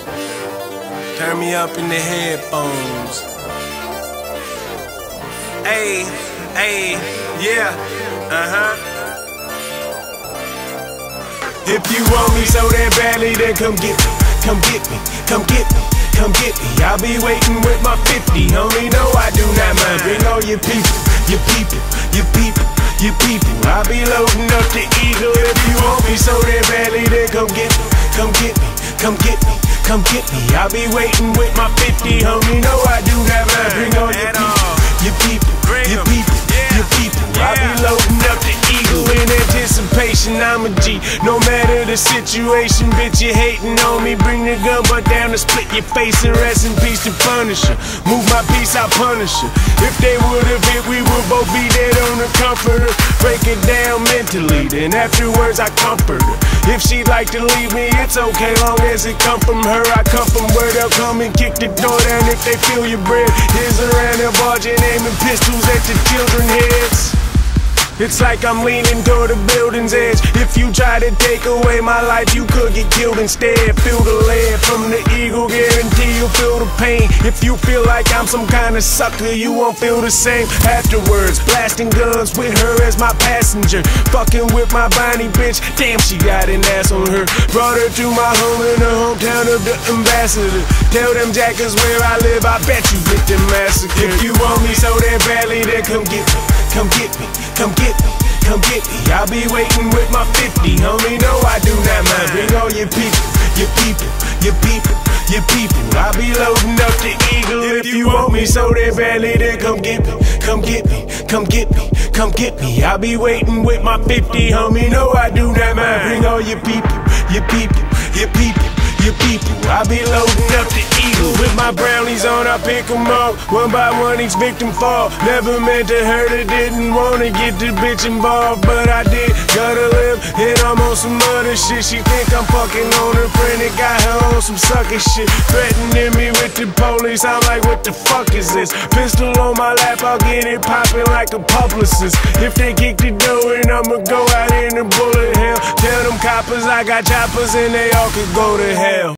Turn me up in the headphones. Hey, hey, yeah, If you want me so damn badly, then come get me, come get me, come get me, come get me. I'll be waiting with my 50, homie, no I do not mind. Bring all your people, your people, your people, your people. I'll be loading up the Eagle. If you want me so damn badly, then come get me, come get me, come get me, come get me. I'll be waiting with my 50, homie, no I do not mind. Bring all your people, your people, your people, your people. I'll be loading up the Eagle in anticipation. I'm a G, no matter the situation. Bitch, you hating on me, bring the gun butt down to split your face. And rest in peace to Punisher. Move my piece, I'll punish her. If they would've hit, we would both be dead on the comforter. Break it down mentally, then afterwards I comfort her. If she'd like to leave me, it's okay, long as it come from her. I come from where they'll come and kick the door down if they feel your bread. Here's around there barging, aiming pistols at the children's heads. It's like I'm leaning toward the building's edge. If you try to take away my life, you could get killed instead. Feel the lead from the Eagle, guarantee you'll feel the pain. If you feel like I'm some kind of sucker, you won't feel the same afterwards. Blasting guns with her as my passenger. Fucking with my Bonnie bitch, damn she got an ass on her. Brought her to my home in the hometown of the ambassador. Tell them jackers where I live, I bet you get them massacred. If you want me so damn badly, then come get me, come get me, come get me, come get me. I'll be waiting with my 50, homie, no I do not mind. Bring all your people, your people, your people, your people. I'll be loading up the Eagle. If you want me so damn badly, then come get me, come get me, come get me, come get me. I'll be waiting with my 50, homie, no I do not mind. Bring all your people, your people, your people, your people. I'll be loading up the Eagle. With my brownies on, I pick them off. One by one, each victim fall. Never meant to hurt her, didn't wanna get the bitch involved, but I did. Gotta live, and I'm on some other shit. She think I'm fucking on her friend that got her on some sucker shit. Threatening me with the police, I'm like, what the fuck is this? Pistol on my lap, I'll get it popping like a publicist. If they kick the door in, I'ma go out in the bullet hell. Tell them coppers I got choppers and they all could go to hell.